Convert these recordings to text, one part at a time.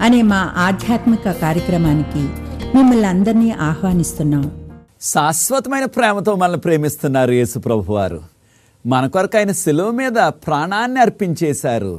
అనే మా ఆధ్యాత్మిక కార్యక్రమానికి మిమ్మల్ని అందరినీ ఆహ్వానిస్తున్నాం. శాశ్వతమైన ప్రేమతో మనల్ని ప్రేమిస్తున్నారు యేసు ప్రభువారు. మన కొరకు ఆయన శిలువ మీద ప్రాణాన్ని అర్పించేశారు.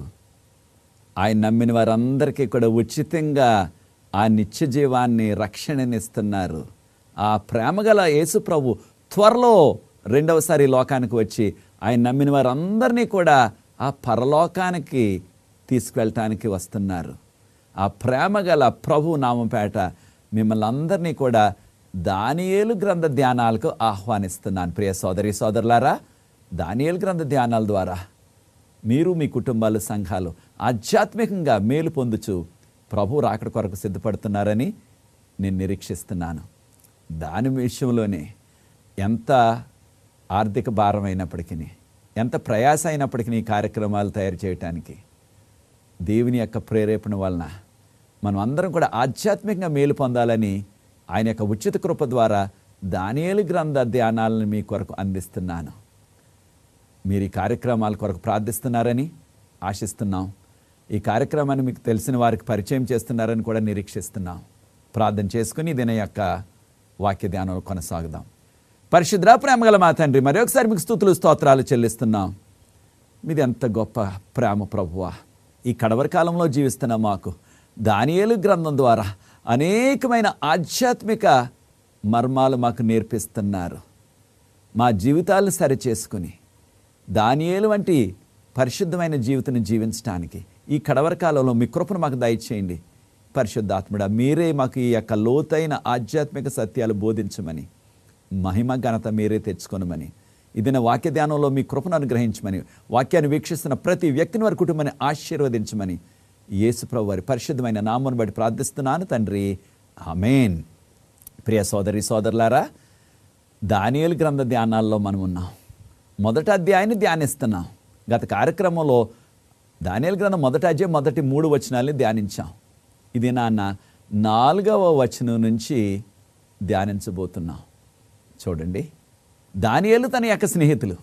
ఆయన నమ్మిన వారందరికీ కూడా ఉచితంగా ఆ నిత్య జీవాన్ని, రక్షణనిస్తున్నారు. ఆ ప్రేమగల యేసు ప్రభు త్వరలో రెండవసారి లోకానికి వచ్చి ఆయన నమ్మిన వారందరినీ కూడా ఆ పరలోకానికి తీసుకువెళ్ళటానికి వస్తున్నారు. ఆ ప్రేమగల ప్రభు నామపేట మిమ్మల్ని అందరినీ కూడా దానియేలు గ్రంథ ధ్యానాలకు ఆహ్వానిస్తున్నాను. ప్రియ సోదరి సోదరులారా, దానియేలు గ్రంథ ధ్యానాల ద్వారా మీరు, మీ కుటుంబాలు, సంఘాలు ఆధ్యాత్మికంగా మేలు పొందుచు ప్రభు రాకడ కొరకు సిద్ధపడుతున్నారని నేను నిరీక్షిస్తున్నాను. దాని విషయంలోనే ఎంత ఆర్థిక భారం అయినప్పటికీ, ఎంత ప్రయాస అయినప్పటికీ ఈ కార్యక్రమాలు తయారు చేయటానికి దేవుని యొక్క ప్రేరేపణ వలన మనం అందరం కూడా ఆధ్యాత్మికంగా మేలు పొందాలని ఆయన యొక్క ఉచిత కృప ద్వారా దానియేలు గ్రంథ ధ్యానాలను మీ కొరకు అందిస్తున్నాను. మీరు ఈ కార్యక్రమాల కొరకు ప్రార్థిస్తున్నారని ఆశిస్తున్నాం. ఈ కార్యక్రమాన్ని మీకు తెలిసిన వారికి పరిచయం చేస్తున్నారని కూడా నిరీక్షిస్తున్నాం. ప్రార్థన చేసుకుని దీని యొక్క వాక్య ధ్యానంలో కొనసాగుదాం. పరిశుద్ధ ప్రేమగల మా తండ్రి, మరి ఒకసారి మీకు స్తుతులు స్తోత్రాలు చెల్లిస్తున్నాం. మీది ఎంత గొప్ప ప్రేమ ప్రభువా. ఈ కడవరి కాలంలో జీవిస్తున్న మాకు దానియేలు గ్రంథం ద్వారా అనేకమైన ఆధ్యాత్మిక మర్మాలు మాకు నేర్పిస్తున్నారు. మా జీవితాలను సరిచేసుకుని దానియేలు వంటి పరిశుద్ధమైన జీవితాన్ని జీవించడానికి ఈ కడవరి కాలంలో మీ కృపను మాకు దయచేయండి. పరిశుద్ధాత్ముడా, మీరే మాకు ఈ యొక్క లోతైన ఆధ్యాత్మిక సత్యాలు బోధించమని, మహిమ ఘనత మీరే తెచ్చుకొనమని, ఇదిన వాక్య ధ్యానంలో మీ కృపను అనుగ్రహించమని, వాక్యాన్ని వీక్షిస్తున్న ప్రతి వ్యక్తిని వారి కుటుంబాన్ని ఆశీర్వదించమని యేసుప్రభు వారి పరిశుద్ధమైన నామమును బట్టి ప్రార్థిస్తున్నాను తండ్రి, ఆమేన్. ప్రియ సోదరి సోదరులారా, దానియేలు గ్రంథ ధ్యానాల్లో మనం ఉన్నాం. మొదటి అధ్యాయాన్ని ధ్యానిస్తున్నాం. గత కార్యక్రమంలో దానియేలు గ్రంథం మొదటి అధ్యాయం మొదటి 3 వచనాలని ధ్యానించాం. ఇది నాన్న 4వ వచనం నుంచి ధ్యానించబోతున్నాం. చూడండి, దానియేలు తన యొక్క స్నేహితులు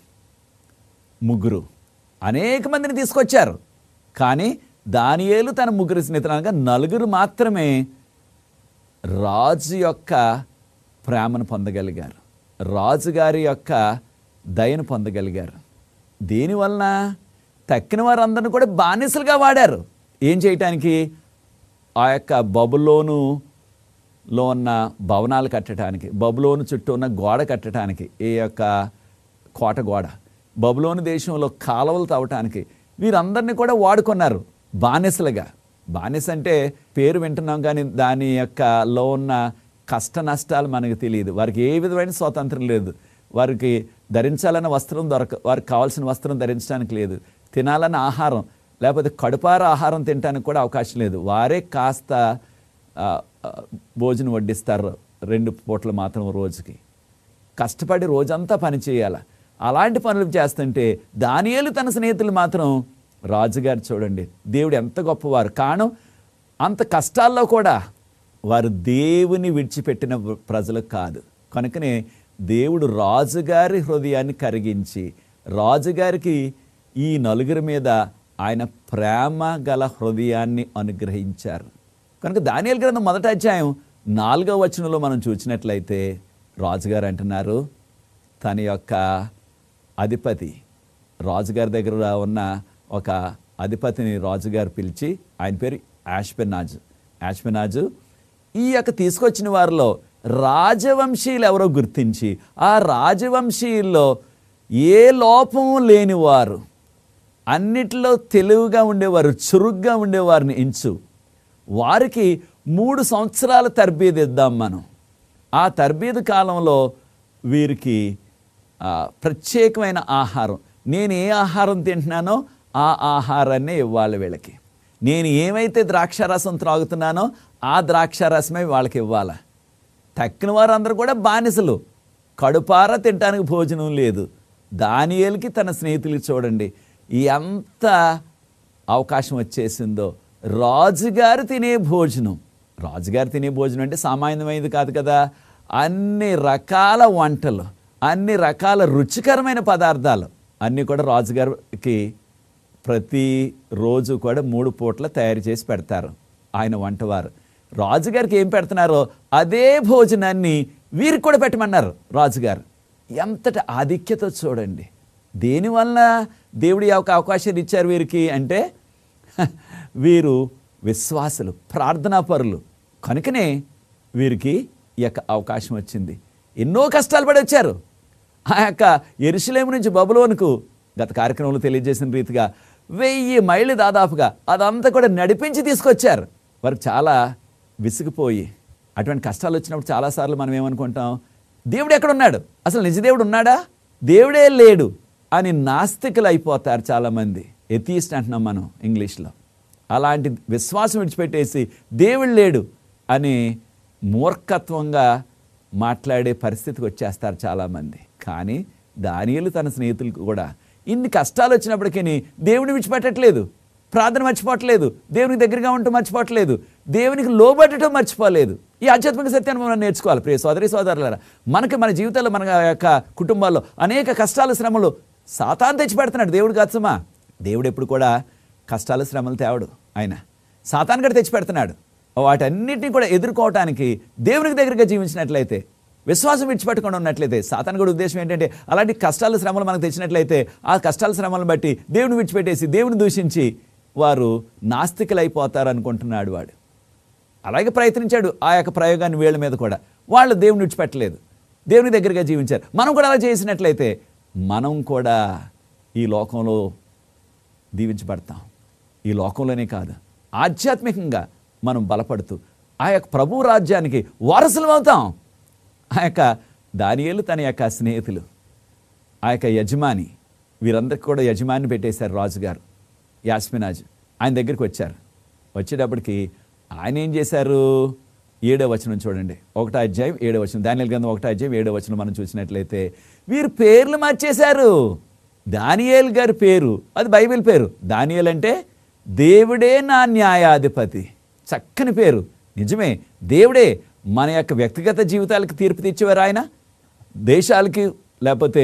3 అనేక మందిని తీసుకొచ్చారు. కానీ దానియేలు తన 3 స్నేహితులు అనగా 4 మాత్రమే రాజు యొక్క ప్రేమను పొందగలిగారు, రాజుగారి యొక్క దయను పొందగలిగారు. దీనివలన తక్కిన వారందరిని కూడా బానిసలుగా వాడారు. ఏం చేయటానికి? ఆ యొక్క బబులోనులో ఉన్న భవనాలు కట్టడానికి, బబులోను చుట్టూ ఉన్న గోడ కట్టడానికి, ఈ యొక్క కోట గోడ, బబులోను దేశంలో కాలువలు తవ్వటానికి వీరందరినీ కూడా వాడుకున్నారు బానిసలుగా. బానిస అంటే పేరు వింటున్నాం కానీ దాని యొక్కలో ఉన్న కష్ట నష్టాలు మనకు తెలియదు. వారికి ఏ విధమైన స్వాతంత్రం లేదు. వారికి ధరించాలన్న వస్త్రం వారికి కావాల్సిన వస్త్రం ధరించడానికి లేదు. తినాలన్న ఆహారం లేకపోతే కడుపార ఆహారం తినడానికి కూడా అవకాశం లేదు. వారే కాస్త భోజనం వడ్డిస్తారు 2 పూటలు మాత్రం రోజుకి. కష్టపడి రోజంతా పని చేయాలి. అలాంటి పనులు చేస్తుంటే దానియేలు తన స్నేహితులు మాత్రం, రాజుగారు చూడండి దేవుడు ఎంత గొప్పవారు. కాను అంత కష్టాల్లో కూడా వారు దేవుని విడిచిపెట్టిన ప్రజలు కాదు. కనుకనే దేవుడు రాజుగారి హృదయాన్ని కరిగించి రాజుగారికి ఈ 4 మీద ఆయన ప్రేమ గల హృదయాన్ని అనుగ్రహించారు. కనుక దానియేలు గ్రంథం మొదటి అధ్యాయం 4వ వచనంలో మనం చూసినట్లయితే రాజుగారు అంటున్నారు, తన యొక్క అధిపతి, రాజుగారి దగ్గర ఉన్న ఒక అధిపతిని రాజుగారు పిలిచి, ఆయన పేరు యాష్పెనాజు, ఈ యొక్క తీసుకొచ్చిన వారిలో రాజవంశీయులు ఎవరో గుర్తించి ఆ రాజవంశీయుల్లో ఏ లోపం లేనివారు, అన్నిటిలో తెలివిగా ఉండేవారు, చురుగ్గా ఉండేవారిని ఎంచు. వారికి 3 సంవత్సరాల తర్బీదు ఇద్దాం మనం. ఆ తర్బీదు కాలంలో వీరికి ప్రత్యేకమైన ఆహారం, నేను ఏ ఆహారం తింటున్నానో ఆ ఆహారాన్నే ఇవ్వాలి వీళ్ళకి. నేను ఏమైతే ద్రాక్షారసం త్రాగుతున్నానో ఆ ద్రాక్షారసమే వాళ్ళకి ఇవ్వాలి. తక్కిన వారందరూ కూడా బానిసలు, కడుపార తినడానికి భోజనం లేదు. దానియేలుకి తన స్నేహితులకి చూడండి ఎంత అవకాశం వచ్చేసిందో. రాజుగారు తినే భోజనం అంటే సామాన్యమైనది కాదు కదా. అన్ని రకాల వంటలు, అన్ని రకాల రుచికరమైన పదార్థాలు అన్నీ కూడా రాజుగారికి ప్రతిరోజు కూడా 3 పూట్ల తయారు చేసి పెడతారు. ఆయన వంటవారు. రాజుగారికి ఏం పెడుతున్నారో అదే భోజనాన్ని వీరికి కూడా పెట్టమన్నారు రాజుగారు. ఎంతటి ఆధిక్యత చూడండి. దేనివల్ల దేవుడి యొక్క అవకాశాన్ని ఇచ్చారు వీరికి అంటే వీరు విశ్వాసులు, ప్రార్థనాపరులు కనుకనే వీరికి ఈ యొక్క అవకాశం వచ్చింది. ఎన్నో కష్టాలు పడి వచ్చారు. ఆ యొక్క యెరూషలేము నుంచి బబులోనుకు గత కార్యక్రమంలో తెలియజేసిన రీతిగా 1000 మైళ్ళు దాదాపుగా అదంతా కూడా నడిపించి తీసుకొచ్చారు. వారు చాలా విసిగిపోయి అటువంటి కష్టాలు వచ్చినప్పుడు చాలాసార్లు మనం ఏమనుకుంటాం, దేవుడు ఎక్కడున్నాడు, అసలు నిజ దేవుడు ఉన్నాడా, దేవుడే లేడు అని నాస్తికులు అయిపోతారు చాలామంది. ఎథీస్ట్ అంటున్నాం మనం ఇంగ్లీష్లో. అలాంటి విశ్వాసం విడిచిపెట్టేసి దేవుడు లేడు అని మూర్ఖత్వంగా మాట్లాడే పరిస్థితికి వచ్చేస్తారు చాలామంది. కానీ దానియేలు తన స్నేహితులకు కూడా ఇన్ని కష్టాలు వచ్చినప్పటికీ దేవుని విడిచిపెట్టట్లేదు, ప్రార్థన మర్చిపోవట్లేదు, దేవునికి దగ్గరగా ఉంటూ మర్చిపోవట్లేదు, దేవునికి లోబడటం మర్చిపోలేదు. ఈ ఆధ్యాత్మిక సత్యాన్ని మనం నేర్చుకోవాలి. ప్రియ సోదరి సోదరులారా, మనకి మన జీవితాల్లో మన యొక్క కుటుంబాల్లో అనేక కష్టాలు శ్రమలు సాతాను తెచ్చిపెడుతున్నాడు. దేవుడు కాదు సుమా. దేవుడు ఎప్పుడు కూడా కష్టాలు శ్రమలు తేవడు. ఆయన సాతాను కూడా తెచ్చిపెడుతున్నాడు. వాటన్నిటిని కూడా ఎదుర్కోవటానికి దేవునికి దగ్గరగా జీవించినట్లయితే, విశ్వాసం విడిచిపెట్టకుండా ఉన్నట్లయితే, సాతాను కూడా ఉద్దేశం ఏంటంటే అలాంటి కష్టాలు శ్రమలు మనకు తెచ్చినట్లయితే ఆ కష్టాల శ్రమలను బట్టి దేవుని విడిచిపెట్టేసి దేవుని దూషించి వారు నాస్తికులు అయిపోతారు అనుకుంటున్నాడు వాడు. అలాగే ప్రయత్నించాడు ఆ యొక్క ప్రయోగాన్ని వీళ్ళ మీద కూడా. వాళ్ళు దేవుని విడిచిపెట్టలేదు, దేవుని దగ్గరగా జీవించారు. మనం కూడా అలా చేసినట్లయితే మనం కూడా ఈ లోకంలో దీవించబడతాం. ఈ లోకంలోనే కాదు, ఆధ్యాత్మికంగా మనం బలపడుతూ ఆ యొక్క ప్రభు రాజ్యానికి వారసులం అవుతాం. ఆ యొక్క దానియేలు తన యొక్క స్నేహితులు, ఆ యొక్క యజమాని, వీరందరికీ కూడా యజమాని పెట్టేశారు రాజుగారు యాస్మినాజు. ఆయన దగ్గరికి వచ్చారు. వచ్చేటప్పటికి ఆయన ఏం చేశారు, 7వ వచనం చూడండి. 1వ అధ్యాయం 7వ వచనం, దానియేలు గ్రంథం 1వ అధ్యాయం 7వ వచనం మనం చూసినట్లయితే వీరు పేర్లు మార్చేశారు. దానియేలు గారి పేరు అది బైబిల్ పేరు. దానియేలు అంటే దేవుడే నా న్యాయాధిపతి. చక్కని పేరు. నిజమే, దేవుడే మన యొక్క వ్యక్తిగత జీవితాలకు తీర్పు తెచ్చేవారు ఆయన. దేశాలకి లేకపోతే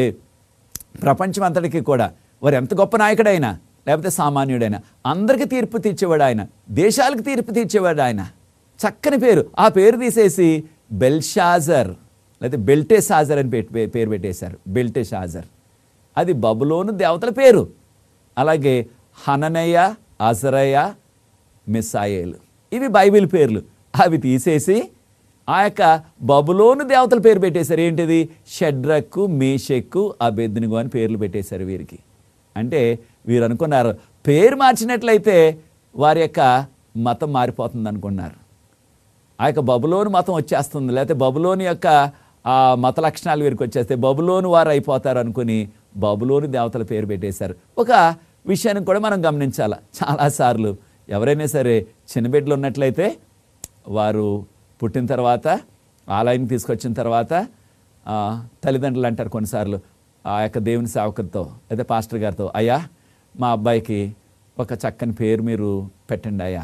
ప్రపంచం అంతటికి కూడా వారు ఎంత గొప్ప నాయకుడైనా లేకపోతే సామాన్యుడైనా అందరికీ తీర్పు తీర్చేవాడు ఆయన. దేశాలకు తీర్పు తీర్చేవాడు ఆయన. చక్కని పేరు. ఆ పేరు తీసేసి బెల్షాజర్ లేకపోతే బెల్టెషాజర్ అని పేరు పెట్టేశారు. బెల్టెషాజర్ అది బబులోను దేవతల పేరు. అలాగే హననయ, అజరయ, మిస్సాయేలు ఇవి బైబిల్ పేర్లు. అవి తీసేసి ఆ యొక్క బబులోను దేవతల పేరు పెట్టేశారు. ఏంటిది, షడ్రకు, మేషెక్కు, అబేద్నెగో అని పేర్లు పెట్టేశారు వీరికి. అంటే వీరు అనుకున్నారు పేరు మార్చినట్లయితే వారి యొక్క మతం మారిపోతుంది అనుకున్నారు. ఆ యొక్క బబులోను మతం వచ్చేస్తుంది, లేకపోతే బబులోని యొక్క ఆ మత లక్షణాలు వీరికి వచ్చేస్తే బబులోను వారు అయిపోతారు అనుకుని బబులోను దేవతల పేరు పెట్టేశారు. ఒక విషయాన్ని కూడా మనం గమనించాలి. చాలాసార్లు ఎవరైనా సరే చిన్న బిడ్డలు ఉన్నట్లయితే వారు పుట్టిన తర్వాత ఆలయానికి తీసుకొచ్చిన తర్వాత తల్లిదండ్రులు అంటారు కొన్నిసార్లు ఆ యొక్క దేవుని సేవకులతో లేదా పాస్టర్ గారితో, అయ్యా మా అబ్బాయికి ఒక చక్కని పేరు మీరు పెట్టండి అయ్యా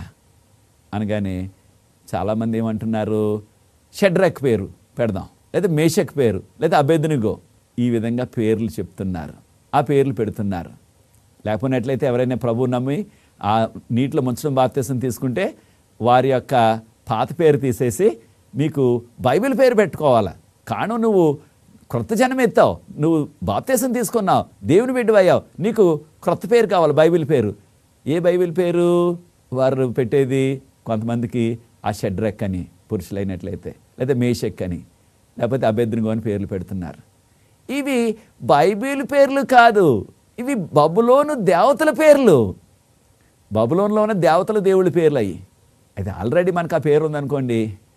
అనగానే చాలామంది ఏమంటున్నారు, షడ్రక్ పేరు పెడదాం, లేదా మేషక్ పేరు, లేదా అబేద్నెగో, ఈ విధంగా పేర్లు చెప్తున్నారు, ఆ పేర్లు పెడుతున్నారు. లేకపోయినట్లయితే ఎవరైనా ప్రభువు నమ్మి ఆ నీటిలో ముంచడం బాప్తీసం తీసుకుంటే వారి యొక్క పాత పేరు తీసేసి మీకు బైబిల్ పేరు పెట్టుకోవాలా. కాను నువ్వు క్రొత్త జనం ఎత్తావు, నువ్వు బాప్తీసం తీసుకున్నావు, దేవుని బిడ్డవయ్యావు, నీకు క్రొత్త పేరు కావాలి, బైబిల్ పేరు. ఏ బైబిల్ పేరు వారు పెట్టేది? కొంతమందికి ఆ షడ్రక్ అని పురుషులైనట్లయితే, లేదా మేషక్ అని, లేకపోతే అబేద్నెగో అని పేర్లు పెడుతున్నారు. ఇవి బైబిల్ పేర్లు కాదు, ఇవి బబులోను దేవతల పేర్లు. బబులోనులో ఉన్న దేవతల దేవుళ్ళ పేర్లు అయ్యి. అయితే ఆల్రెడీ మనకు ఆ పేరు ఉందనుకోండి,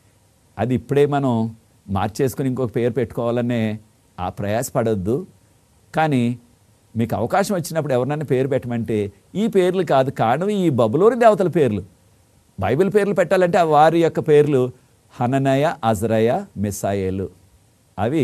అది ఇప్పుడే మనం మార్చేసుకుని ఇంకొక పేరు పెట్టుకోవాలనే ఆ ప్రయాసపడొద్దు. కానీ మీకు అవకాశం వచ్చినప్పుడు ఎవరినైనా పేరు పెట్టమంటే ఈ పేర్లు కాదు, కారణం ఈ బబులోని దేవతల పేర్లు. బైబిల్ పేర్లు పెట్టాలంటే వారి యొక్క పేర్లు హననయ, అజరయ, మిస్సాయేలు. అవి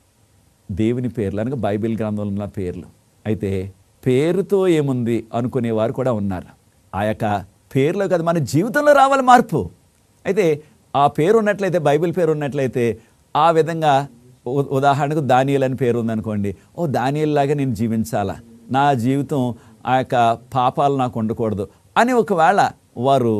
దేవుని పేర్లు అనగా బైబిల్ గ్రంథంలో ఉన్న పేర్లు. అయితే పేరుతో ఏముంది అనుకునేవారు కూడా ఉన్నారు. ఆ యొక్క పేర్లో కదా మన జీవితంలో రావాలి మార్పు. అయితే ఆ పేరు ఉన్నట్లయితే, బైబిల్ పేరు ఉన్నట్లయితే ఆ విధంగా ఉదాహరణకు దానియేలు అని పేరు ఉందనుకోండి, ఓ దానియేలు లాగా నేను జీవించాలా, నా జీవితం ఆ యొక్క పాపాలు నాకు ఉండకూడదు అని ఒకవేళ వారు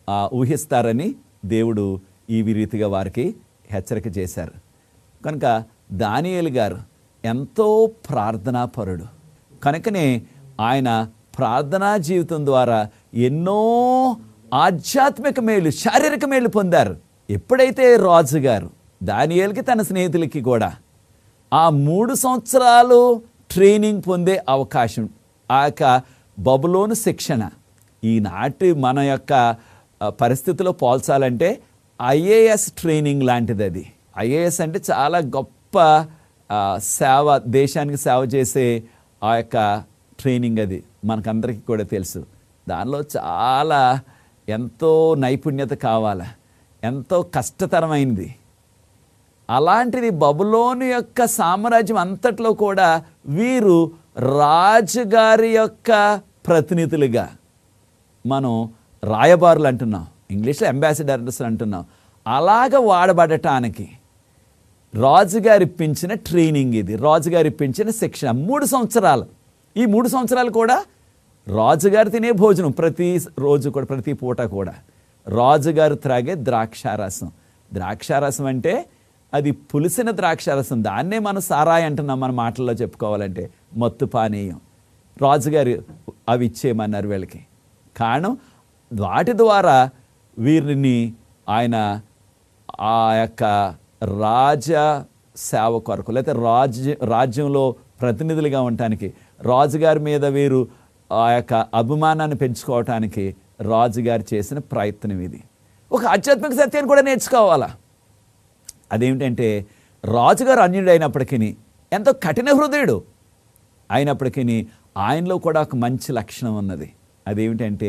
ఊహిస్తారని దేవుడు ఈ రీతిగా వారికి హెచ్చరిక చేశారు. కనుక దానియేలు గారు ఎంతో ప్రార్థనాపరుడు కనుకనే ఆయన ప్రార్థనా జీవితం ద్వారా ఎన్నో ఆధ్యాత్మిక మేలు, శారీరక మేలు పొందారు. ఎప్పుడైతే రాజుగారు దానియేలుకి తన స్నేహితులకి కూడా ఆ 3 సంవత్సరాలు ట్రైనింగ్ పొందే అవకాశం, ఆ యొక్క బబులోను శిక్షణ ఈనాటి మన యొక్క పరిస్థితిలో పోల్చాలంటే ఐఏఎస్ ట్రైనింగ్ లాంటిది. అది ఐఏఎస్ అంటే చాలా గొప్ప సేవ, దేశానికి సేవ చేసే ఆ యొక్క ట్రైనింగ్. అది మనకందరికీ కూడా తెలుసు. దానిలో చాలా ఎంతో నైపుణ్యత కావాలి, ఎంతో కష్టతరమైనది. అలాంటిది బబులోను యొక్క సామ్రాజ్యం అంతట్లో కూడా వీరు రాజుగారి యొక్క ప్రతినిధులుగా, మనం రాయబారులు అంటున్నాం, ఇంగ్లీష్లో అంబాసిడర్స్ అంటున్నాం, అలాగ వాడబడటానికి రాజుగారు ఇప్పించిన ట్రైనింగ్ ఇది, రాజుగారు ఇప్పించిన శిక్షణ. 3 సంవత్సరాలు. ఈ 3 సంవత్సరాలు కూడా రాజుగారు తినే భోజనం, ప్రతి రోజు కూడా, ప్రతి పూట కూడా రాజుగారు త్రాగే ద్రాక్షారసం. ద్రాక్షారసం అంటే అది పులిసిన ద్రాక్షారసం, దాన్నే మనం సారాయి అంటున్నాం మన మాటల్లో చెప్పుకోవాలంటే, మత్తు పానీయం. రాజుగారు అవి ఇచ్చేయమన్నారు వీళ్ళకి. కారణం వాటి ద్వారా వీరిని ఆయన ఆ యొక్క రాజ సేవ కొరకు, లేకపోతే రాజ్యంలో ప్రతినిధులుగా ఉండటానికి, రాజుగారి మీద వీరు ఆ యొక్క అభిమానాన్ని పెంచుకోవటానికి రాజుగారు చేసిన ప్రయత్నం ఇది. ఒక ఆధ్యాత్మిక సత్యాన్ని కూడా నేర్చుకోవాలా. అదేమిటంటే రాజుగారు అన్యుడు అయినప్పటికీ, ఎంతో కఠిన హృదయుడు అయినప్పటికీ ఆయనలో కూడా ఒక మంచి లక్షణం ఉన్నది. అదేమిటంటే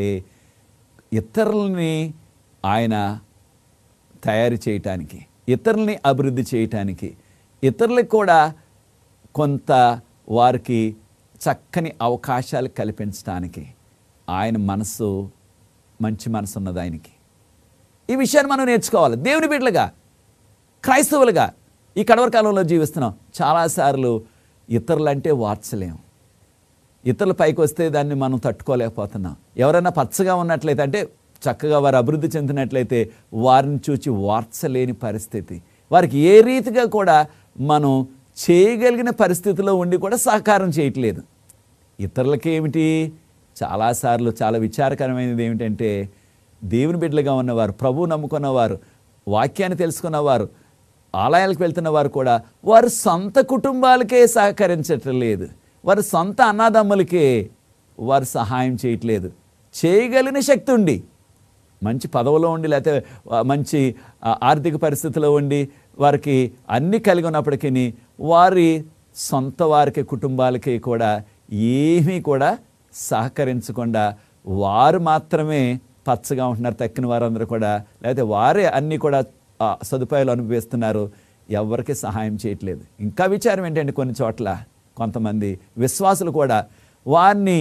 ఇతరులని ఆయన తయారు చేయటానికి, ఇతరులని అభివృద్ధి చేయటానికి, ఇతరులకు కూడా కొంత వారికి చక్కని అవకాశాలు కల్పించడానికి ఆయన మనసు, మంచి మనసు ఉన్నది ఆయనకి. ఈ విషయాన్ని మనం నేర్చుకోవాలి. దేవుని బిడ్డలుగా, క్రైస్తవులుగా ఈ కడవరి కాలంలో జీవిస్తున్నాం. చాలాసార్లు ఇతరులంటే వార్చలేం, ఇతరుల పైకి వస్తే దాన్ని మనం తట్టుకోలేకపోతున్నాం. ఎవరైనా పచ్చగా ఉన్నట్లయితే, అంటే చక్కగా వారు అభివృద్ధి చెందినట్లయితే వారిని చూచి వార్చలేని పరిస్థితి, వారికి ఏ రీతిగా కూడా మనం చేయగలిగిన పరిస్థితిలో ఉండి కూడా సహకారం చేయట్లేదు. ఇతరులకి ఏమిటి, చాలాసార్లు చాలా విచారకరమైనది ఏమిటంటే దేవుని బిడ్డలుగా ఉన్నవారు, ప్రభువు నమ్ముకున్నవారు, వాక్యాన్ని తెలుసుకున్నవారు, ఆలయాలకు వెళ్తున్న వారు కూడా వారు సొంత కుటుంబాలకే సహకరించటం లేదు, వారి సొంత అన్నదమ్ములకే వారు సహాయం చేయట్లేదు. చేయగలిగిన శక్తి ఉండి, మంచి పదవిలో ఉండి, లేకపోతే మంచి ఆర్థిక పరిస్థితిలో ఉండి, వారికి అన్నీ కలిగి ఉన్నప్పటికీ వారి సొంత వారికి, కుటుంబాలకి కూడా ఏమీ కూడా సహకరించకుండా వారు మాత్రమే పచ్చగా ఉంటున్నారు, తక్కిన వారందరూ కూడా, లేకపోతే వారే అన్నీ కూడా సదుపాయాలు అనుభవిస్తున్నారు, ఎవరికి సహాయం చేయట్లేదు. ఇంకా విచారం ఏంటంటే కొన్ని చోట్ల కొంతమంది విశ్వాసులు కూడా వారిని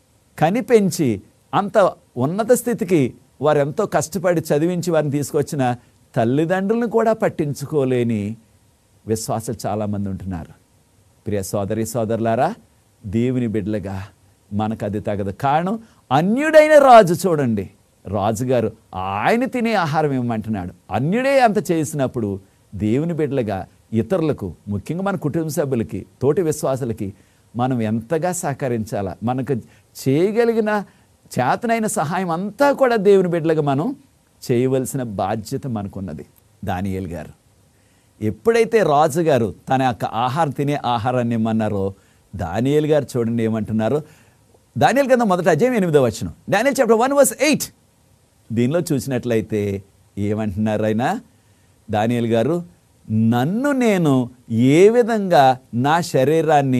కనిపెంచి అంత ఉన్నత స్థితికి వారు ఎంతో కష్టపడి చదివించి వారిని తీసుకొచ్చిన తల్లిదండ్రులను కూడా పట్టించుకోలేని విశ్వాసులు చాలామంది ఉంటున్నారు. ప్రియ సోదరి సోదరులారా, దేవుని బిడ్డలుగా మనకు అది తగదు. కారణం అన్యుడైన రాజు చూడండి, రాజుగారు ఆయన తినే ఆహారం ఇవ్వమంటున్నాడు. అన్యుడే అంత చేసినప్పుడు దేవుని బిడ్డలుగా ఇతరులకు, ముఖ్యంగా మన కుటుంబ సభ్యులకి, తోటి విశ్వాసులకి మనం ఎంతగా సహకరించాలా, మనకు చేయగలిగిన చేతనైన సహాయం అంతా కూడా దేవుని బిడ్డలుగా మనం చేయవలసిన బాధ్యత మనకున్నది. దానియేలు గారు ఎప్పుడైతే రాజుగారు తన యొక్క ఆహారం, తినే ఆహారాన్ని ఇమ్మన్నారో, దానియేలు గారు చూడండి ఏమంటున్నారు. దానియేలు గ్రంథం 1వ అధ్యాయం 8వ వచనం, డానియల్ చాప్టర్ 1:8. దీనిలో చూసినట్లయితే ఏమంటున్నారు ఆయన, దానియేలు గారు, నన్ను నేను ఏ విధంగా నా శరీరాన్ని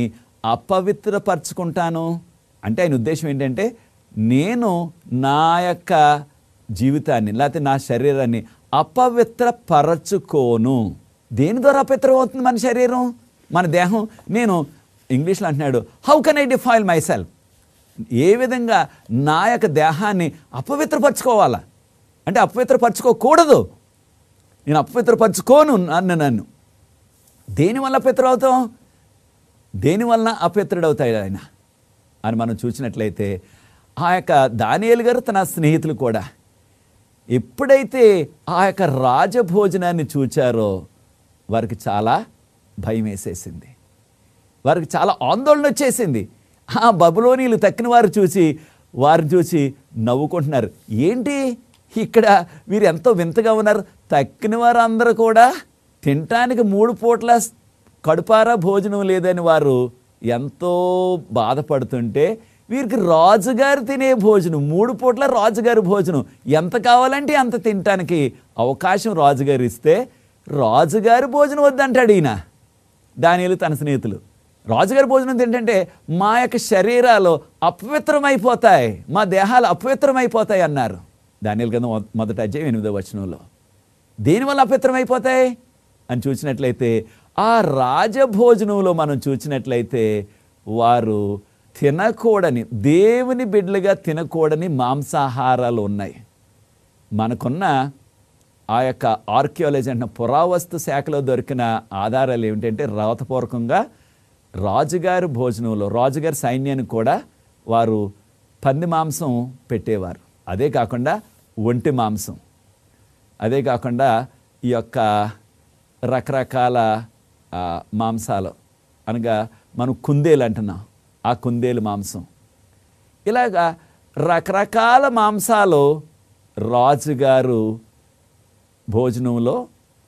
అపవిత్రపరచుకుంటాను అంటే ఆయన ఉద్దేశం ఏంటంటే, నేను నా యొక్క జీవితాన్ని, లేకపోతే నా శరీరాన్ని అపవిత్రపరచుకోను. దేని ద్వారా అపవిత్రం అవుతుంది మన శరీరం, మన దేహం? నేను ఇంగ్లీష్లో అంటున్నాడు, how can I defile myself, ఏ విధంగా నా యొక్క దేహాన్ని అపవిత్రపరచుకోవాలా అంటే అపవిత్రపరచుకోకూడదు. నేను అపవిత్రపరచుకోను నన్ను. దేనివల్ల అపవిత్రం అవుతాం, దేనివల్ల అపవిత్రుడవుతాడు ఆయన అని మనం చూసినట్లయితే, ఆ యొక్క దానియేలు గారు తన స్నేహితులు కూడా ఎప్పుడైతే ఆ యొక్క రాజభోజనాన్ని చూచారో వారికి చాలా భయం వేసేసింది, వారికి చాలా ఆందోళన వచ్చేసింది. ఆ బబులోనీయులు తక్కిన వారు వారిని చూసి నవ్వుకుంటున్నారు. ఏంటి ఇక్కడ వీరు ఎంతో వింతగా ఉన్నారు, తక్కిన వారు అందరూ కూడా తినటానికి 3 పూట్ల కడుపారా భోజనం లేదని వారు ఎంతో బాధపడుతుంటే, వీరికి రాజుగారు తినే భోజనం 3 పూట్ల రాజుగారి భోజనం ఎంత కావాలంటే అంత తినటానికి అవకాశం రాజుగారు ఇస్తే రాజుగారి భోజనం వద్దంటాడు ఈయన. దానియేలు తన స్నేహితులు రాజుగారి భోజనం తింటే మా యొక్క శరీరాలు అపవిత్రమైపోతాయి, మా దేహాలు అపవిత్రమైపోతాయి అన్నారు. దానియేలు గ్రంథం 1వ అధ్యాయం 8వ వచనంలో. దేనివల్ల అపవిత్రమైపోతాయి అని చూసినట్లయితే, ఆ రాజభోజనంలో మనం చూసినట్లయితే వారు తినకూడని, దేవుని బిడ్డలుగా తినకూడని మాంసాహారాలు ఉన్నాయి. మనకున్న ఆ యొక్క ఆర్కియాలజీ అంటే పురావస్తు శాఖలో దొరికిన ఆధారాలు ఏమిటంటే, రాతపూర్వకంగా రాజుగారి భోజనంలో రాజుగారి సైన్యానికి కూడా వారు పంది మాంసం పెట్టేవారు. అదే కాకుండా ఒంటి మాంసం, అదే కాకుండా ఈ యొక్క రకరకాల మాంసాలు అనగా మనం కుందేలు అంటున్నాం, ఆ కుందేలు మాంసం, ఇలాగా రకరకాల మాంసాలు రాజుగారు భోజనంలో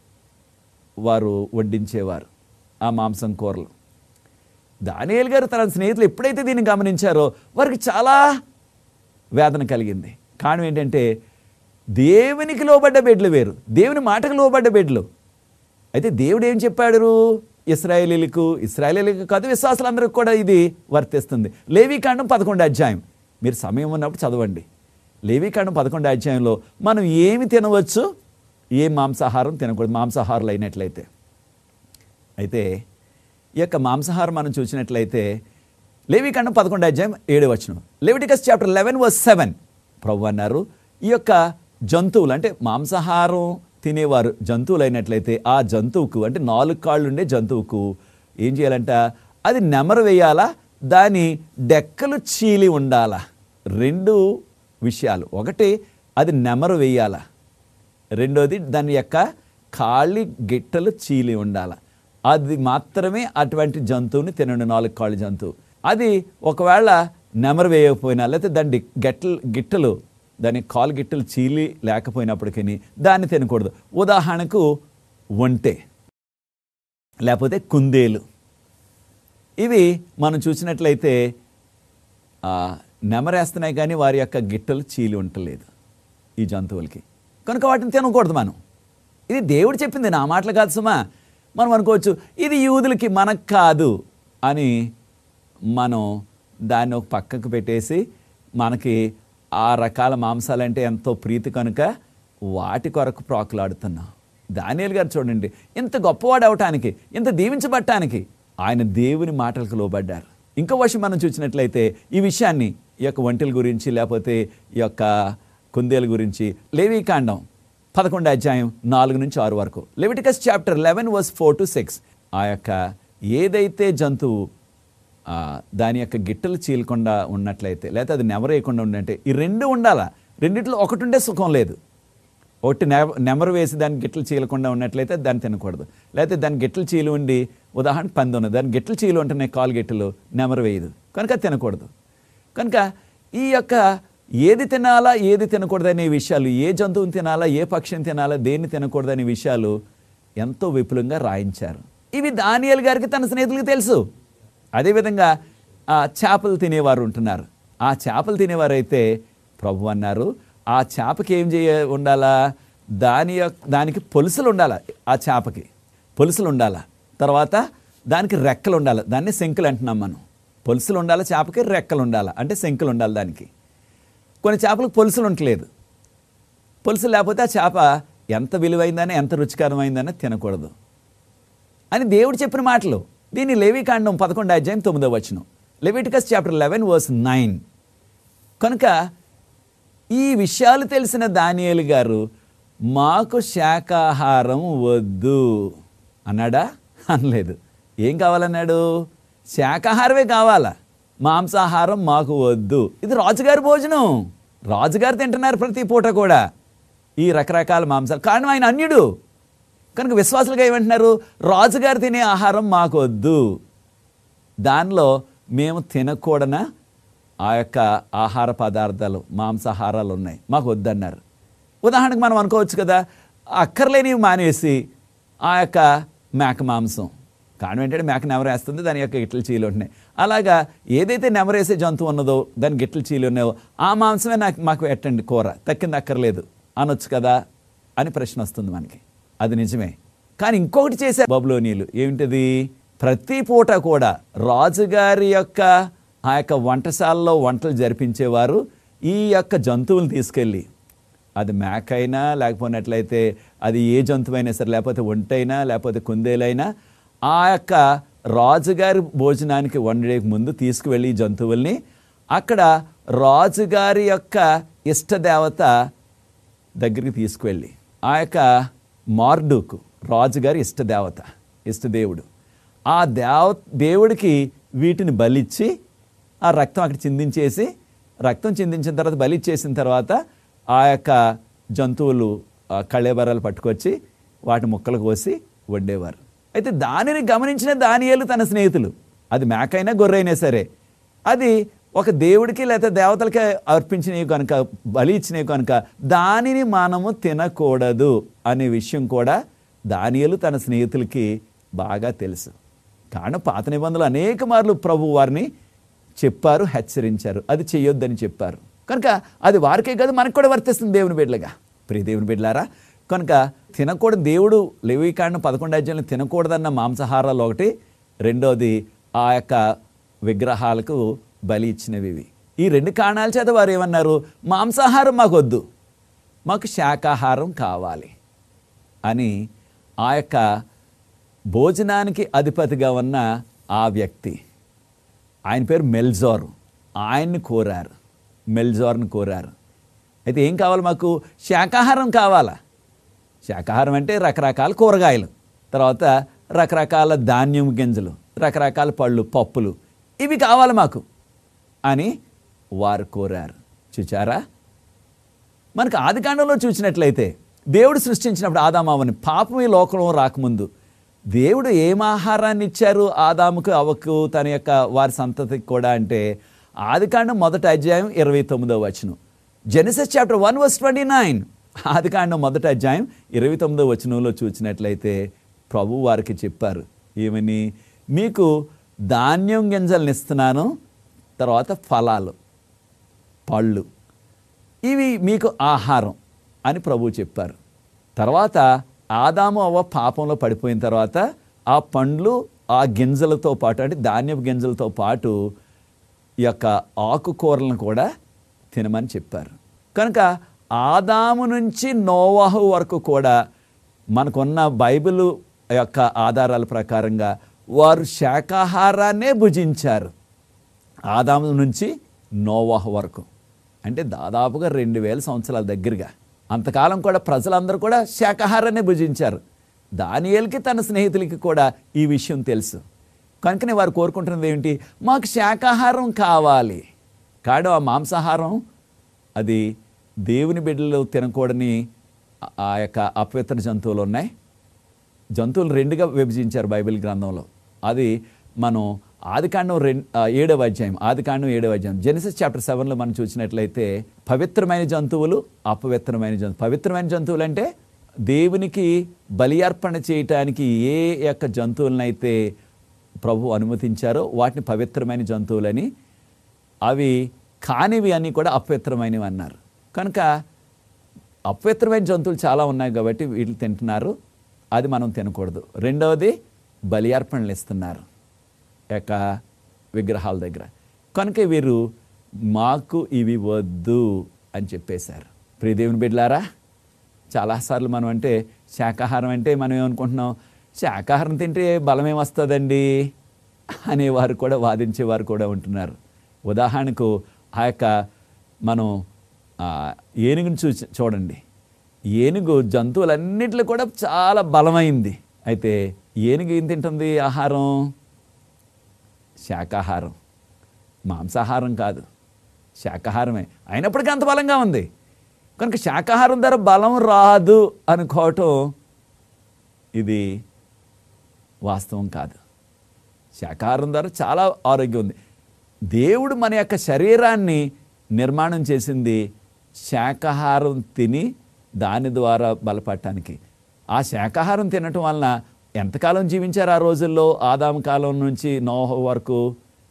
వారు వడ్డించేవారు, ఆ మాంసం కూరలు. దానియేలు గారు తన స్నేహితులు ఎప్పుడైతే దీన్ని గమనించారో వారికి చాలా వేదన కలిగింది. కారణం ఏంటంటే, దేవునికి లోబడ్డ బిడ్డలు వేరు, దేవుని మాటకు లోబడ్డ బిడ్డలు. అయితే దేవుడు ఏం చెప్పాడు ఇశ్రాయేలీలకు కాదు, విశ్వాసులందరికీ కూడా ఇది వర్తిస్తుంది. లేవీకాండం 11వ అధ్యాయం, మీరు సమయం ఉన్నప్పుడు చదవండి. లేవీకాండం 11వ అధ్యాయంలో మనం ఏమి తినవచ్చు, ఏ మాంసాహారం తినకూడదు, మాంసాహారులు అయినట్లయితే. అయితే ఈ యొక్క మాంసాహారం మనం చూసినట్లయితే లేవీకాండం 11వ అధ్యాయం 7వ వచనం, లెవిటికస్ చాప్టర్ 11:7 ప్రభువు అన్నారు, ఈ యొక్క జంతువులు అంటే మాంసాహారం తినేవారు జంతువులు అయినట్లయితే ఆ జంతువుకు అంటే 4 కాళ్ళు ఉండే జంతువుకు ఏం చేయాలంట, అది నెమరు వేయాలా, దాని డెక్కలు చీలి ఉండాలా. 2 విషయాలు, ఒకటి అది నెమరు వేయాలా, రెండోది దాని యొక్క కాళ్ళి గిట్టలు చీలి ఉండాల. అది మాత్రమే అటువంటి జంతువుని తినండి, 4 కాళ్ళ జంతువు. అది ఒకవేళ నెమరు వేయకపోయినా లేకపోతే దాని గిట్టలు దాని కాలు గిట్టలు చీలి లేకపోయినప్పటికీ దాన్ని తినకూడదు. ఉదాహరణకు ఒంటె లేకపోతే కుందేలు, ఇవి మనం చూసినట్లయితే నెమరేస్తున్నాయి కానీ వారి యొక్క గిట్టలు చీలి ఉండలేదు ఈ జంతువులకి, కనుక వాటిని తినకూడదు మనం. ఇది దేవుడు చెప్పింది, నా మాటలు కాదు సుమా. మనం అనుకోవచ్చు ఇది యూదులకి మనకు కాదు అని మనం దాన్ని ఒక పక్కకు పెట్టేసి మనకి ఆ రకాల మాంసాలంటే ఎంతో ప్రీతి కనుక వాటి కొరకు ప్రాకులాడుతున్నాం. దానియేలు గారు చూడండి, ఇంత గొప్పవాడు అవటానికి, ఇంత దీవించబట్టానికి ఆయన దేవుని మాటలకు లోబడ్డారు. ఇంకో విషయం మనం చూసినట్లయితే ఈ విషయాన్ని, ఈ యొక్క ఒంటెల గురించి లేకపోతే ఈ యొక్క కుందేల గురించి లేవీకాండం 11వ అధ్యాయం 4-6 వరకు, లెవిటికస్ చాప్టర్ 11:4-6, ఆ యొక్క ఏదైతే జంతువు దాని యొక్క గిట్టలు చీలకుండా ఉన్నట్లయితే లేకపోతే అది నెమరేయకుండా ఉన్నట్టే, ఈ 2 ఉండాలా. రెండిట్లో ఒకటి ఉండే సుఖం లేదు. ఒకటి నెమరు వేసి దాని గిట్టలు చీలకుండా ఉన్నట్లయితే దాన్ని తినకూడదు, లేకపోతే దాని గిట్టలు చీలి ఉండి, ఉదాహరణ పంది ఉన్నది, దాని గిట్టలు చీలు ఉంటున్నాయి కాలు గిట్టలు, నెమరు వేయదు కనుక తినకూడదు. కనుక ఈ యొక్క ఏది తినాలా ఏది తినకూడదు అనే విషయాలు, ఏ జంతువుని తినాలా ఏ పక్షిని తినాలా దేన్ని తినకూడదు అనే విషయాలు ఎంతో విపులంగా రాయించారు. ఇవి దానియేలు గారికి తన స్నేహితులకి తెలుసు. అదేవిధంగా చేపలు తినేవారు ఉంటున్నారు. ఆ చేపలు తినేవారైతే ప్రభు అన్నారు, ఆ చేపకి ఏం ఉండాలా, దానికి పొలుసులు ఉండాలా, ఆ చేపకి పొలుసులు ఉండాలా, తర్వాత దానికి రెక్కలు ఉండాలి, దాన్ని శంకులు అంటున్నాం మనం. పొలుసులు ఉండాలి చేపకి, రెక్కలు ఉండాలి అంటే శంకులు ఉండాలి దానికి. కొన్ని చేపలకు పొలుసులు ఉండలేదు, పొలుసులు లేకపోతే ఆ చేప ఎంత విలువైందని ఎంత రుచికరమైందని తినకూడదు అని దేవుడు చెప్పిన మాటలు. దీన్ని లేవీకాండం 11వ అధ్యాయం 9వ వచనం, లెవిటికస్ చాప్టర్ 11:9. కనుక ఈ విషయాలు తెలిసిన దానియేలు గారు మాకు శాకాహారం వద్దు అన్నాడా? అనలేదు. ఏం కావాలన్నాడు? శాకాహారమే కావాలా, మాంసాహారం మాకు వద్దు. ఇది రాజుగారి భోజనం, రాజుగారు తింటున్నారు ప్రతి పూట కూడా. ఈ రకరకాల మాంసాలు. కారణం ఆయన అన్యుడు కనుక విశ్వాసులుగా ఏమంటున్నారు, రాజుగారు తినే ఆహారం మాకు వద్దు, దానిలో మేము తినకూడన ఆ యొక్క ఆహార పదార్థాలు మాంసాహారాలు ఉన్నాయి, మాకు వద్దన్నారు. ఉదాహరణకు మనం అనుకోవచ్చు కదా, అక్కర్లేనివి మానేసి ఆ యొక్క మేక మాంసం, కారణం ఏంటంటే మేక నెమరేస్తుంది, దాని యొక్క గిట్టలు చీలు ఉంటున్నాయి. అలాగా ఏదైతే నెమరేసే జంతువు ఉన్నదో దాని గిట్టలు చీలు ఉన్నాయో ఆ మాంసమే మాకు పెట్టండి, కూర తక్కింది అక్కర్లేదు అనొచ్చు కదా అని ప్రశ్న వస్తుంది మనకి. అది నిజమే. కానీ ఇంకొకటి చేసే బబులోనీయులు ఏమిటిది, ప్రతి పూట కూడా రాజుగారి యొక్క ఆ యొక్క వంటశాలలో వంటలు జరిపించేవారు ఈ యొక్క జంతువులు తీసుకెళ్ళి, అది మేక అయినా లేకపోయినట్లయితే అది ఏ జంతువైనా సరే, లేకపోతే ఒంటైనా లేకపోతే కుందేలైనా, ఆ యొక్క రాజుగారి భోజనానికి వండే ముందు తీసుకువెళ్ళి ఈ జంతువుల్ని అక్కడ రాజుగారి యొక్క ఇష్టదేవత దగ్గరికి తీసుకువెళ్ళి, ఆ యొక్క మార్డుకు రాజుగారి ఇష్టదేవత, ఇష్టదేవుడు, ఆ దేవుడికి వీటిని బలిచ్చి ఆ రక్తం అక్కడ చిందించేసి, రక్తం చిందించిన తర్వాత బలిచ్చేసిన తర్వాత ఆ యొక్క జంతువులు కళేబరాలు పట్టుకొచ్చి వాటి ముక్కలు కోసి వండేవారు. అయితే దానిని గమనించిన దానియేలు తన స్నేహితులు, అది మేకైనా గొర్రెైనా సరే, అది ఒక దేవుడికి లేదా దేవతలకి అర్పించినవి కనుక, బలి ఇచ్చినవి కనుక దానిని మనము తినకూడదు అనే విషయం కూడా దానియేలు తన స్నేహితులకి బాగా తెలుసు. కారణం పాత నిబంధనలు అనేక మార్లు ప్రభు వారిని చెప్పారు, హెచ్చరించారు, అది చెయ్యొద్దని చెప్పారు. కనుక అది వారికే కాదు మనకు కూడా వర్తిస్తుంది దేవుని బిడ్డలుగా. ప్రియ దేవుని బిడ్డలారా, కనుక తినకూడదు, దేవుడు లేవీకాండం 11వ అధ్యాయంలో తినకూడదన్న మాంసాహారాలు ఒకటి, రెండోది ఆ యొక్క విగ్రహాలకు బలి ఇచ్చినవి. ఈ రెండు కారణాల చేత వారు ఏమన్నారు, మాంసాహారం మాకు వద్దు, మాకు శాకాహారం కావాలి అని ఆ యొక్క భోజనానికి అధిపతిగా ఉన్న ఆ వ్యక్తి, ఆయన పేరు మెల్జోరు, ఆయన్ని కోరారు, మెల్జోర్ని కోరారు. అయితే ఏం కావాలి, మాకు శాకాహారం కావాలా. శాకాహారం అంటే రకరకాల కూరగాయలు, తర్వాత రకరకాల ధాన్యం గింజలు, రకరకాల పళ్ళు, పప్పులు, ఇవి కావాలి మాకు అని వారు కోరారు. చూచారా, మనకు ఆదికాండంలో చూసినట్లయితే దేవుడు సృష్టించినప్పుడు ఆదామావని, పాపం ఈ లోకంలో రాకముందు దేవుడు ఏం ఆహారాన్ని ఇచ్చారు ఆదాముకు, అవ్వకు, తన యొక్క వారి సంతతికి కూడా అంటే ఆదికాండం 1వ అధ్యాయం 29వ వచనం, జెనసిస్ చాప్టర్ 1:29. ఆదికాండం 1వ అధ్యాయం 29వ వచనంలో చూసినట్లయితే ప్రభు వారికి చెప్పారు ఏమని, మీకు ధాన్యం గింజలను ఇస్తున్నాను, తర్వాత ఫలాలు, పళ్ళు, ఇవి మీకు ఆహారం అని ప్రభు చెప్పారు. తర్వాత ఆదాము అవ్వ పాపంలో పడిపోయిన తర్వాత ఆ పండ్లు ఆ గింజలతో పాటు, అంటే ధాన్యపు గింజలతో పాటు ఈ యొక్క ఆకుకూరలను కూడా తినమని చెప్పారు. కనుక ఆదాము నుంచి నోవాహు వరకు కూడా మనకున్న బైబిల్ యొక్క ఆధారాల ప్రకారంగా వారు శాకాహారాన్నే భుజించారు. ఆదాము నుంచి నోవాహు వరకు అంటే దాదాపుగా 2000 సంవత్సరాల దగ్గరగా అంతకాలం కూడా ప్రజలందరూ కూడా శాకాహారాన్ని భుజించారు. దానియేలుకి తన స్నేహితులకి కూడా ఈ విషయం తెలుసు. కనుకనే వారు కోరుకుంటున్నది ఏమిటి, మాకు శాకాహారం కావాలి. కాదు ఆ మాంసాహారం అది దేవుని బిడ్డలు తినకూడని ఆ యొక్క అపవిత్ర జంతువులు ఉన్నాయి. జంతువులు 2గా విభజించారు బైబిల్ గ్రంథంలో. అది మనం ఆదికాండం 7వ అధ్యాయం, ఆదికాండం 7వ అధ్యాయం, జెనసిస్ చాప్టర్ 7లో మనం చూసినట్లయితే పవిత్రమైన జంతువులు, అపవిత్రమైన జంతువులు. పవిత్రమైన జంతువులు అంటే దేవునికి బలి అర్పణ చేయటానికి ఏ యొక్క జంతువులనైతే ప్రభు అనుమతించారో వాటిని పవిత్రమైన జంతువులని, అవి కానివి అని కూడా అపవిత్రమైనవి అన్నారు. కనుక అపవిత్రమైన జంతువులు చాలా ఉన్నాయి కాబట్టి వీటిని తింటున్నారు, అది మనం తినకూడదు. రెండవది బలి అర్పణలు ఇస్తున్నారు యొక్క విగ్రహాల దగ్గర. కనుక వీరు మాకు ఇవి వద్దు అని చెప్పేశారు. ప్రియ దేవుని బిడ్డలారా, చాలాసార్లు మనం అంటే శాకాహారం అంటే మనం ఏమనుకుంటున్నాం, శాకాహారం తింటే బలమేం వస్తుందండి అనేవారు కూడా, వాదించేవారు కూడా ఉంటున్నారు. ఉదాహరణకు ఆ యొక్క మనం ఏనుగుని చూడండి. ఏనుగు జంతువులన్నింటిలో కూడా చాలా బలమైంది. అయితే ఏనుగు ఏం తింటుంది ఆహారం? శాకాహారం, మాంసాహారం కాదు, శాకాహారమే. అయినప్పటికీ అంత బలంగా ఉంది. కనుక శాకాహారం ద్వారా బలం రాదు అనుకోవటం ఇది వాస్తవం కాదు. శాకాహారం ద్వారా చాలా ఆరోగ్యం ఉంది. దేవుడు మన యొక్క శరీరాన్ని నిర్మాణం చేసింది శాకాహారం తిని దాని ద్వారా బలపడటానికి. ఆ శాకాహారం తినటం వలన ఎంతకాలం జీవించారు ఆ రోజుల్లో? ఆదాము కాలం నుంచి నోహ వరకు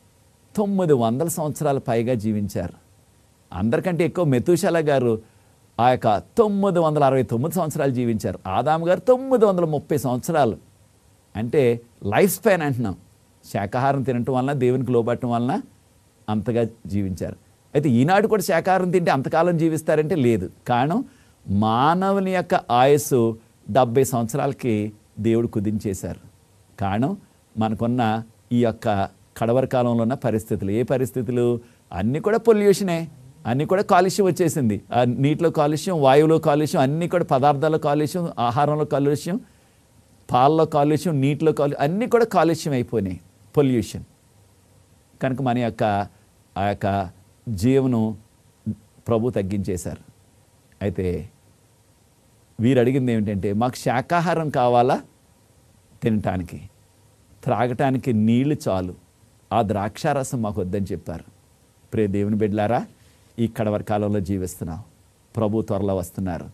900 సంవత్సరాల పైగా జీవించారు. అందరికంటే ఎక్కువ మెతూషెల గారు ఆ యొక్క 969 సంవత్సరాలు జీవించారు. ఆదాము గారు 930 సంవత్సరాలు. అంటే లైఫ్ స్పాన్ అంటున్నాం. శాకాహారం తినటం వలన, దేవునికి లోబడటం వలన అంతగా జీవించారు. అయితే ఈనాడు కూడా శాకాహారం తింటే అంతకాలం జీవిస్తారంటే లేదు. కారణం మానవుని యొక్క ఆయుస్సు 70 సంవత్సరాలకి దేవుడు కుదించేశారు. కారణం మనకున్న ఈ యొక్క కడవరి కాలంలో ఉన్న పరిస్థితులు. ఏ పరిస్థితులు? అన్నీ కూడా పొల్యూషనే, అన్నీ కూడా కాలుష్యం వచ్చేసింది. నీటిలో కాలుష్యం, వాయువులో కాలుష్యం, అన్నీ కూడా పదార్థాల కాలుష్యం, ఆహారంలో కాలుష్యం, పాలలో కాలుష్యం, నీటిలో కాలుష్యం, అన్నీ కూడా కాలుష్యం అయిపోయినాయి, పొల్యూషన్. కనుక మన యొక్క ఆ యొక్క జీవనం ప్రభు తగ్గించేశారు. అయితే వీరు అడిగింది ఏమిటంటే, మాకు శాకాహారం కావాలా, తినటానికి త్రాగటానికి నీళ్లు చాలు, ఆ ద్రాక్షారసం మాకు వద్దని చెప్పారు. ప్రియ దేవుని బిడ్డలారా, ఈ కడవరి కాలంలో జీవిస్తున్నాం. ప్రభు త్వరలో వస్తున్నారు.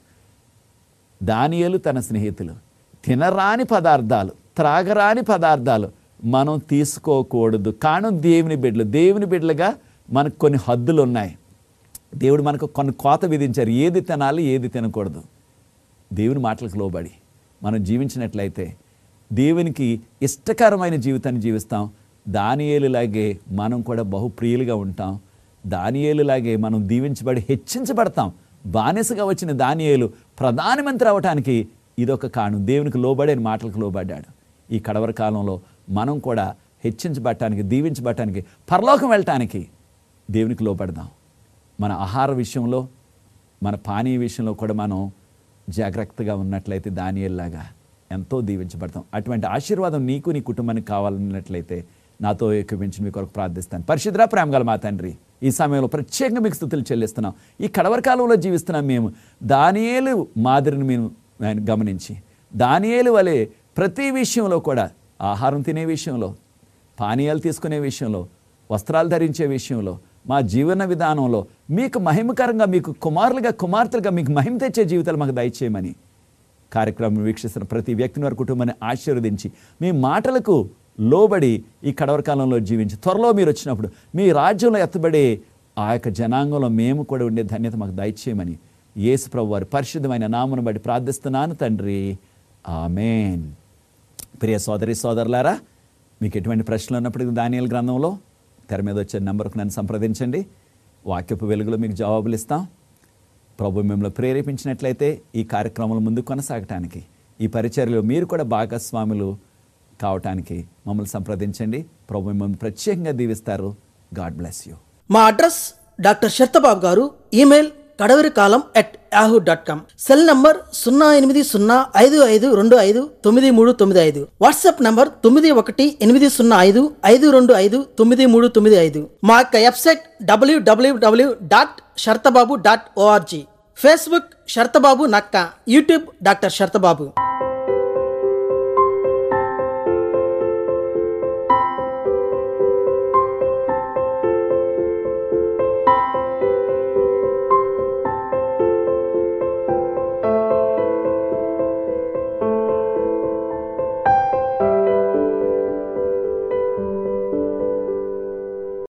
దానియేలు తన స్నేహితులు తినరాని పదార్థాలు, త్రాగరాని పదార్థాలు మనం తీసుకోకూడదు. కారణం దేవుని బిడ్డలు. దేవుని బిడ్డలుగా మనకు కొన్ని హద్దులు ఉన్నాయి. దేవుడు మనకు కొన్ని కోత విధించారు. ఏది తినాలి, ఏది తినకూడదు. దేవుని మాటలకు లోబడి మనం జీవించినట్లయితే దేవునికి ఇష్టకరమైన జీవితాన్ని జీవిస్తాం. దానియేలులాగే మనం కూడా బహుప్రియులుగా ఉంటాం. దానియేలులాగే మనం దీవించబడి హెచ్చించబడతాం. బానిసగా వచ్చిన దానియేలు ప్రధానమంత్రి అవటానికి ఇదొక కారణం. దేవునికి లోబడే మాటలకు లోబడ్డాడు. ఈ కడవరి కాలంలో మనం కూడా హెచ్చించబడటానికి, దీవించబడటానికి, పరలోకం వెళ్ళటానికి దేవునికి లోబడదాం. మన ఆహార విషయంలో, మన పానీయ విషయంలో కూడా మనం జాగ్రత్తగా ఉన్నట్లయితే దానియేలులాగా ఎంతో దీవించబడతాం. అటువంటి ఆశీర్వాదం నీకు, నీ కుటుంబానికి కావాలన్నట్లయితే నాతో ఏకీభవించి మీ కొరకు ప్రార్థిస్తాను. పరిశుద్ధ ప్రేమగల మా తండ్రి, ఈ సమయంలో ప్రత్యేకంగా మీకు స్తుతులు చెల్లిస్తున్నాం. ఈ కడవరి కాలంలో జీవిస్తున్నాం. మేము దానియేలు మాదిరిని మేము గమనించి, దానియేలు వలె ప్రతి విషయంలో కూడా, ఆహారం తినే విషయంలో, పానీయాలు తీసుకునే విషయంలో, వస్త్రాలు ధరించే విషయంలో, మా జీవన విధానంలో మీకు మహిమకరంగా, మీకు కుమారులుగా, కుమార్తెలుగా మీకు మహిమ తెచ్చే జీవితాలు మాకు దయచేయమని కార్యక్రమం వీక్షిస్తున్న ప్రతి వ్యక్తిని, వారి కుటుంబాన్ని ఆశీర్వదించి మీ మాటలకు లోబడి ఈ కడవరి కాలంలో జీవించి త్వరలో మీరు వచ్చినప్పుడు మీ రాజ్యంలో ఎత్తబడే ఆ యొక్క జనాంగంలో మేము కూడా ఉండే ధన్యత మాకు దయచేయమని యేసు ప్రభు వారి పరిశుద్ధమైన నామమును బట్టి ప్రార్థిస్తున్నాను తండ్రి. ఆమేన్. ప్రియ సోదరి సోదరులారా, మీకు ఎటువంటి ప్రశ్నలు ఉన్నప్పటికీ దానియేలు గ్రంథంలో తెర మీద వచ్చే నెంబర్కు నన్ను సంప్రదించండి. వాక్యపు వెలుగులో మీకు జవాబులు ఇస్తాం. ప్రభు మిమ్మల్ని ప్రేరేపించినట్లయితే ఈ కార్యక్రమాలు ముందుకు కొనసాగటానికి, ఈ పరిచర్యలో మీరు కూడా భాగస్వాములు కావటానికి మమ్మల్ని సంప్రదించండి. ప్రభు మిమ్మల్ని ప్రత్యేకంగా దీవిస్తారు. God bless you. మా అడ్రస్ డాక్టర్ శర్తబాబు గారు, ఈమెయిల్ kadavariకాలం@yahoo.com, సెల్ నంబర్ 08055259395, వాట్సాప్ నంబర్ 918055259395. మా యొక్క వెబ్సైట్ www.shartababu.org, ఫేస్బుక్ శర్తబాబు నక్క, యూట్యూబ్ డాక్టర్ శర్తబాబు.